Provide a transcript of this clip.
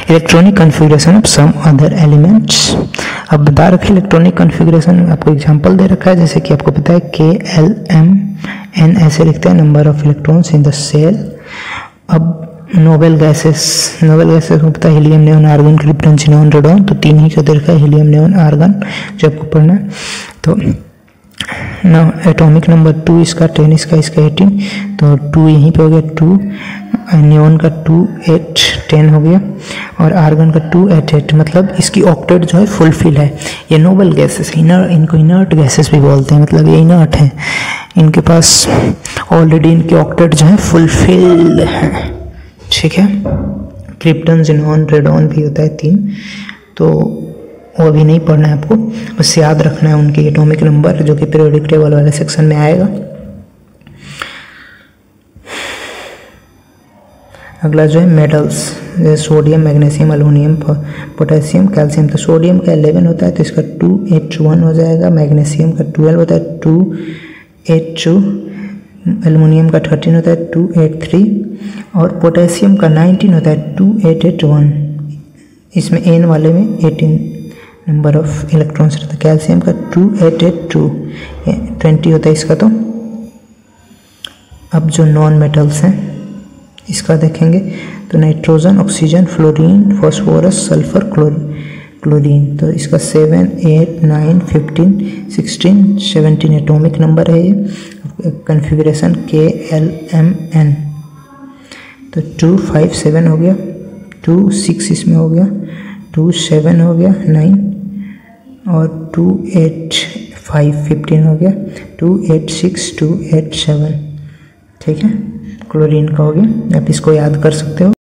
Electronic configuration of some other elements. अब बता रखे इलेक्ट्रॉनिक कॉन्फ़िगरेशन में आपको एग्जांपल दे रखा है, जैसे कि आपको पता है KLMN ऐसे लिखते हैं, number of electrons in the shell. अब नोबल गैसेस को पता है helium, neon, argon, krypton, xenon, radon, तो तीन ही का दे रखा है, हीलियम, नियोन, आर्गन, जो आपको पढ़ना है। तो ना एटॉमिक नंबर 2 इसका 10, इसका 18, तो 2 यहीं पे हो गया 2, नियोन का 2 8 10 हो गया, और आर्गन का 2 8 8, मतलब इसकी ऑक्टेट जो है फुलफिल है। ये नोबल गैसेस इनको इनर्ट गैसेस भी बोलते हैं, मतलब ये इनर्ट है, इनके पास ऑलरेडी इनके ऑक्टेट जो है फुलफिल है, ठीक है। क्रिप्टन, ज़ीनॉन, रेडॉन भी होता है 3, तो वो भी नहीं पढ़ना है आपको, बस याद रखना है उनके एटॉमिक नंबर, जो कि पीरियोडिक टेबल वाले सेक्शन में आएगा। अगला जो है मेटल्स, जैसे sodium, magnesium, aluminium, potassium, calcium. तो सोडियम का 11 होता है, तो इसका 281 हो जाएगा। मैग्नीशियम का 12 होता है, 282। एल्युमिनियम का 13 होता है, 283, और पोटेशियम का 19 होता है, 2881। इसमें एन वाले में 18 नंबर ऑफ इलेक्ट्रॉन्स रहता है। कैल्शियम का 2882 20 होता है इसका। तो अब जो नॉन मेटल्स हैं इसका देखेंगे, तो nitrogen, oxygen, fluorine, phosphorus, sulphur, chlorine. तो इसका 7 8 9 15 16 17 एटॉमिक नंबर है ये। Configuration KLMN। तो 2 5 7 हो गया, 2 6 इसमें हो गया, 2 7 हो गया 9, और 2 8 5 15 हो गया, 2 8 6 2 8 7, ठीक है। क्लोरीन का हो गया, आप इसको याद कर सकते हो।